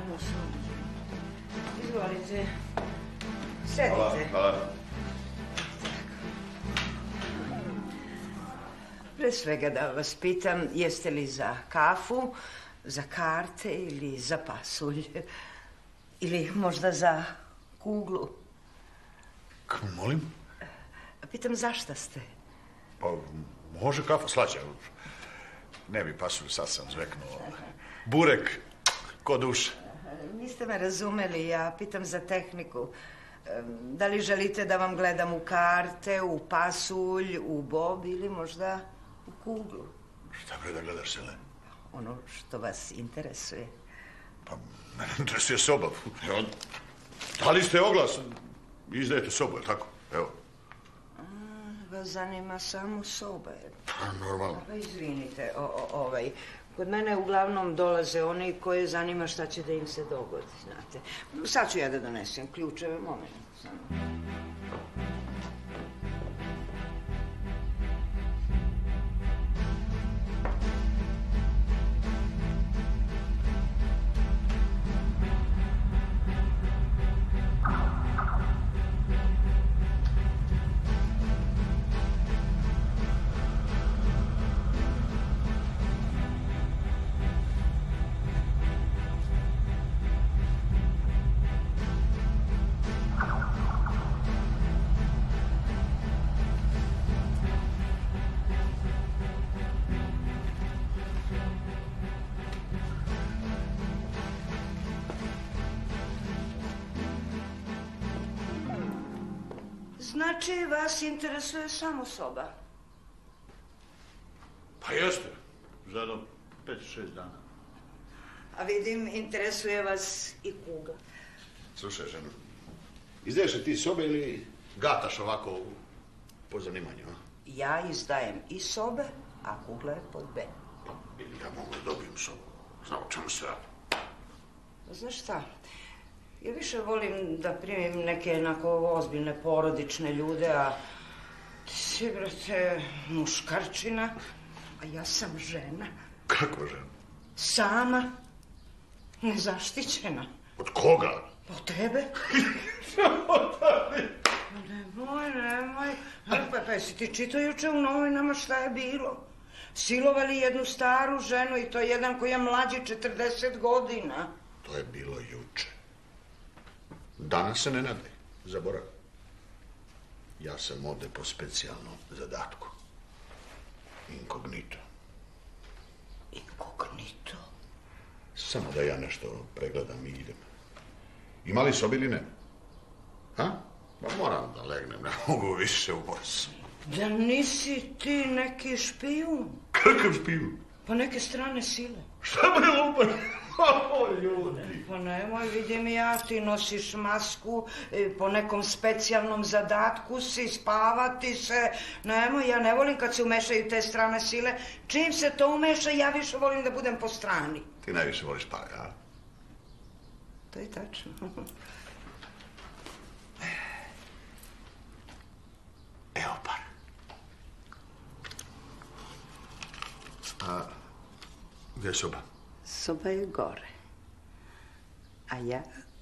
Naravno, izvolite. Sedite. Hvala. Pre svega da vas pitam, jeste li za kafu, za karte ili za pasulj? Ili možda za kuglu? Molim? Pitam zašta ste? Pa, može kafa, slađa. Ne bi pasulj, sad sam zveknuo. Burek, ko duše. Niste me razumeli, ja pitam za tehniku. Da li želite da vam gledam u karte, u pasulj, u bob ili možda u kuglu? Šta bre da gledaš, Sele? Ono što vas interesuje. Pa, mene interesuje soba. Evo, dali ste oglas, izdajete sobu, je tako? Evo. Vas zanima samo soba, je? Pa, normalno. Pa, izvinite, kod mene uglavnom dolaze oni koje zanima šta će da im se dogodi, znate. Sad ću ja da donesem ključeve, moment. Znači, vas interesuje samo soba? Pa jeste, za jedno 5-6 dana. A vidim, interesuje vas i kuga. Slušaj, ženo, izdaješ li ti sobe ili gataš ovako po zanimanju, a? Ja izdajem i sobe, a kugla je pod B. Ili ja mogu da dobijem sobu. Znam o čemu se radi. Znaš šta? Ja više volim da primim neke onako ozbiljne porodične ljude, a ti si, brate, muškarčina, a ja sam žena. Kako žena? Sama, nezaštićena. Od koga? Od tebe. Nemoj. Pa jesi ti čitao juče u novinama šta je bilo? Silovali jednu staru ženu i to jedan koji je mlađi 40 godina. To je bilo juče. Danas se ne nadaj, zaboravi. Ja sam ovde po specijalnom zadatku. Inkognito. Inkognito? Samo da ja nešto pregledam i idem. Ima li sobi ili ne? Ha? Pa moram da legnem, ne mogu više u bosu. Da nisi ti neki špijun? Kakav špijun? Pa neke strane sile. Šta me lupa? O, ljudi. Pa nemoj, vidim ja, ti nosiš masku, po nekom specijalnom zadatku si, spavati se. Nemoj, ja ne volim kad se umešaju te strane sile. Čim se to umeša, ja više volim da budem po strani. Ti najviše voliš pare, a? To je tačno. Evo par. A gdje je soba? Soba je gore. A ja